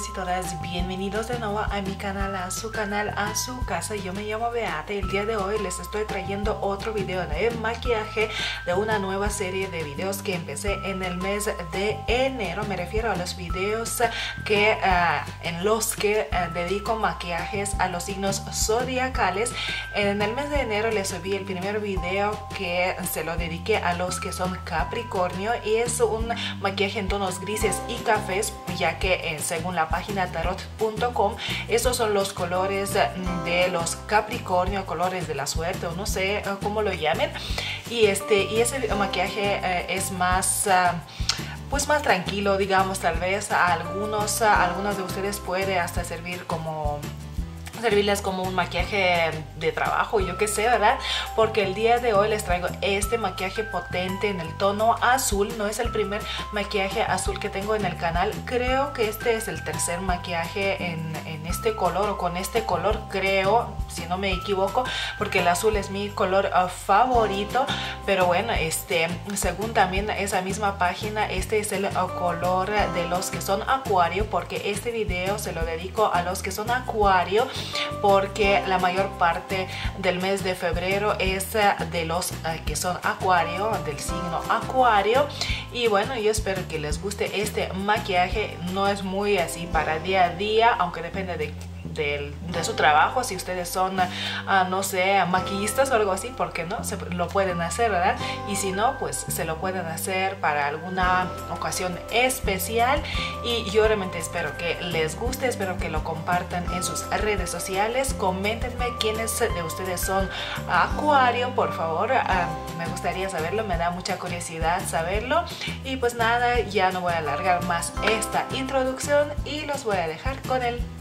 todos y todas, bienvenidos de nuevo a mi canal, a su casa. Yo me llamo Beata y el día de hoy les estoy trayendo otro video de maquillaje de una nueva serie de videos que empecé en el mes de enero. Me refiero a los videos que en los que dedico maquillajes a los signos zodiacales. En el mes de enero les subí el primer video que se lo dediqué a los que son Capricornio y es un maquillaje en tonos grises y cafés, ya que según la página tarot.com estos son los colores de los Capricornio, colores de la suerte, o no sé cómo lo llamen, y ese maquillaje es más pues más tranquilo, digamos. Tal vez a algunos de ustedes puede hasta servirles como un maquillaje de trabajo, yo qué sé, ¿verdad? Porque el día de hoy les traigo este maquillaje potente en el tono azul. No es el primer maquillaje azul que tengo en el canal, creo que este es el tercer maquillaje en este color o con este color, creo, si no me equivoco, porque el azul es mi color favorito. Pero bueno, según también esa misma página, este es el color de los que son acuario, porque este video se lo dedico a los que son acuario, porque la mayor parte del mes de febrero es de los que son acuario, del signo acuario. Y bueno, yo espero que les guste este maquillaje. No es muy así para día a día, aunque depende de su trabajo. Si ustedes son no sé, maquillistas o algo así, ¿por qué no? Lo pueden hacer, ¿verdad? Y si no, pues se lo pueden hacer para alguna ocasión especial. Y yo realmente espero que les guste, espero que lo compartan en sus redes sociales. Coméntenme quiénes de ustedes son acuario, por favor. Me gustaría saberlo, me da mucha curiosidad saberlo. Y pues nada, ya no voy a alargar más esta introducción y los voy a dejar con el